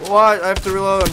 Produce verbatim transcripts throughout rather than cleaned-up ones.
What? I have to reload.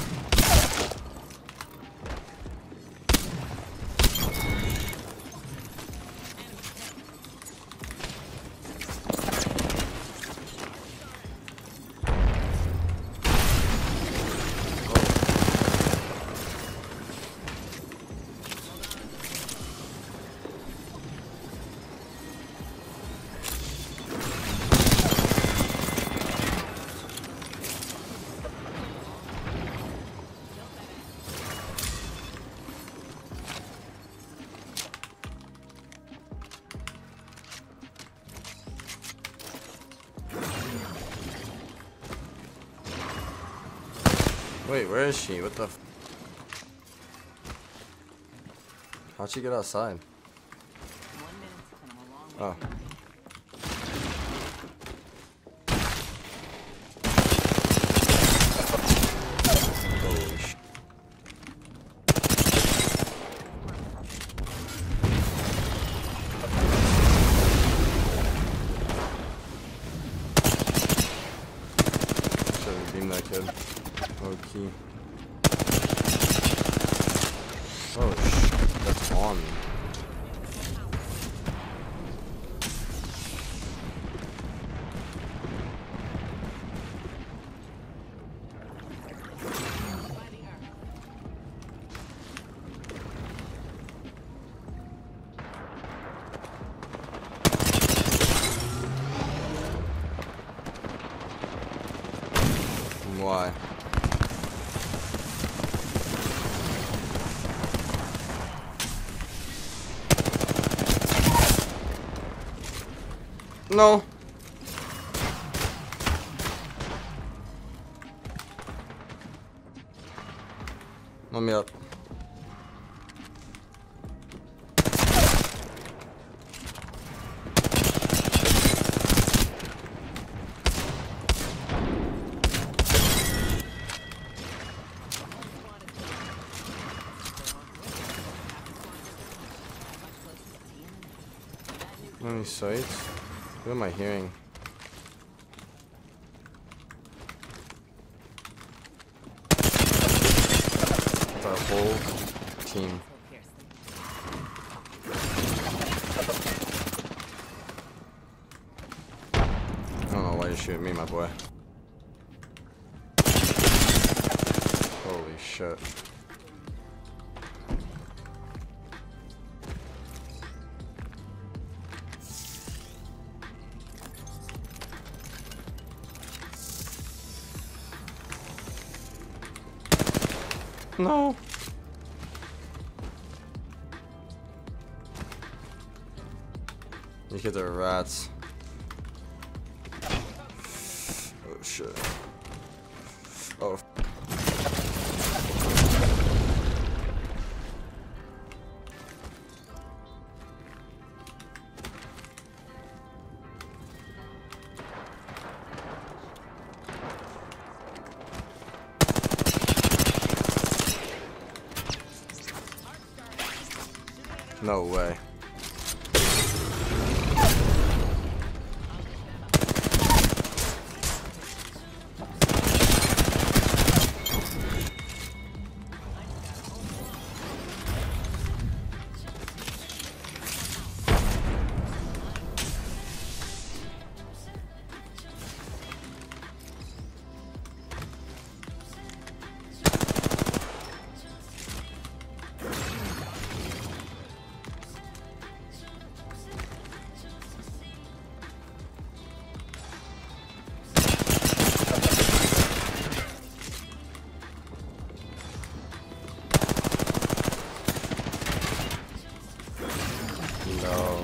Wait, where is she? What the f- How'd she get outside? Oh. Holy sh- Should've beamed that kid. Okay. Oh sh! That's on me. Why? No. Let me up. How many sights? What am I hearing? Our whole team. I don't know why you're shooting me, my boy. Holy shit. No. You kids are rats. Oh shit. Oh. No way. No.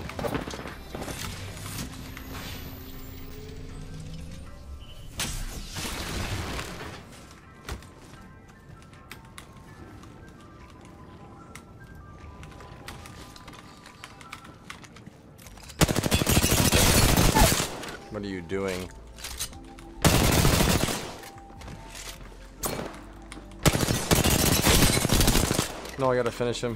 What are you doing? No, I gotta finish him.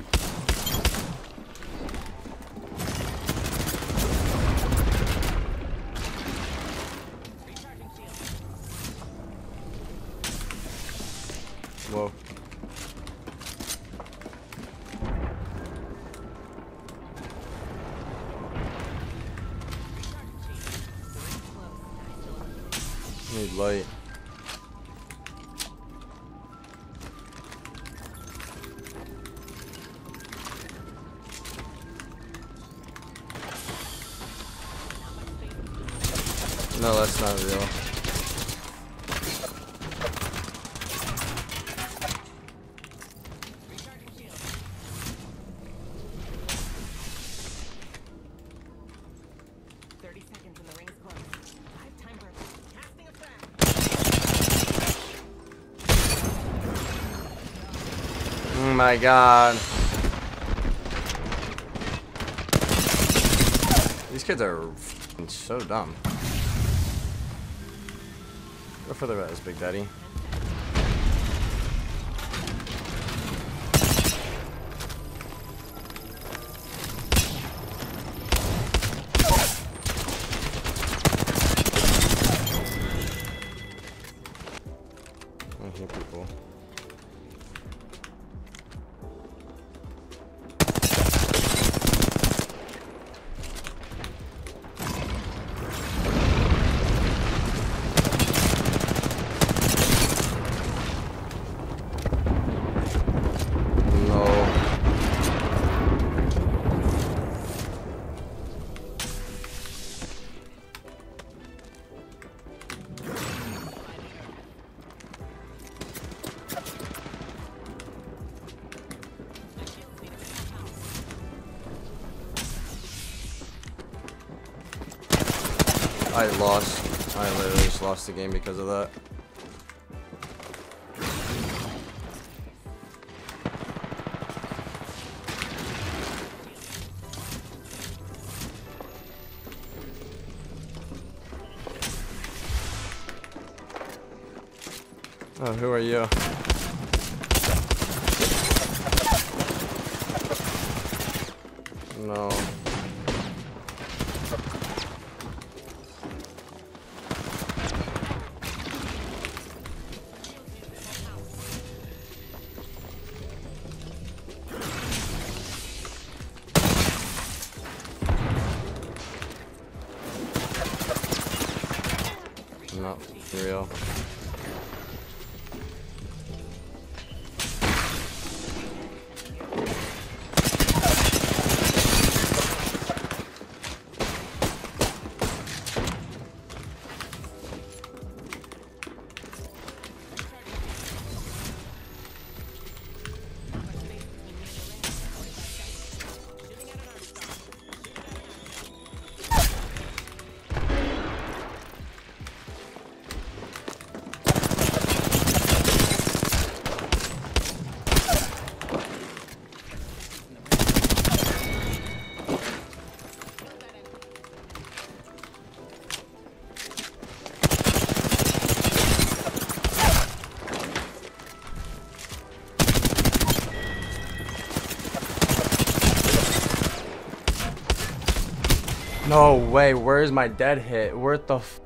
Whoa. Need light. No, that's not real. thirty seconds and the ring is closed. I have time for casting a frag. Oh my god. These kids are f***ing so dumb. Go for the res, Big Daddy. I hear people. I lost. I literally just lost the game because of that. Oh, who are you? No. Not real. No way, where's my dead hit? Where the f